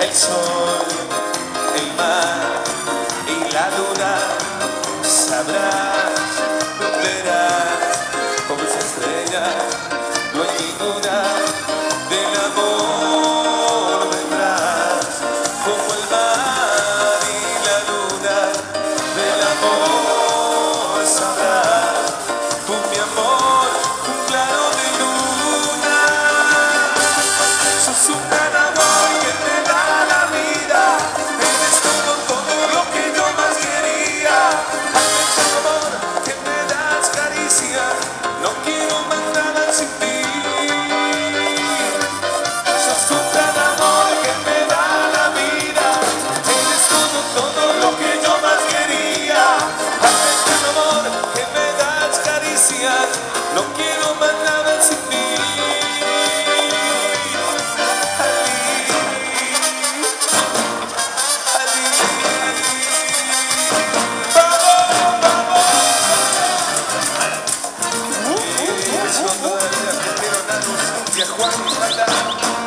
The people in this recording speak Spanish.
el sol, el mar y la luna. Sabrás, verás, como esa estrella, no hay ninguna. Del amor vendrás, como el mar y la luna. Del amor sabrás, con mi amor, un claro de luna. Sos un gran amor que te da la vida, eres todo, todo lo que yo más quería. Amor que me das caricia, no quiero más nada sin ti. Sos un gran amor que me da la vida, eres todo, todo lo que yo más quería. Gran amor que me das caricia, no quiero más nada sin ti. Juan y Santa.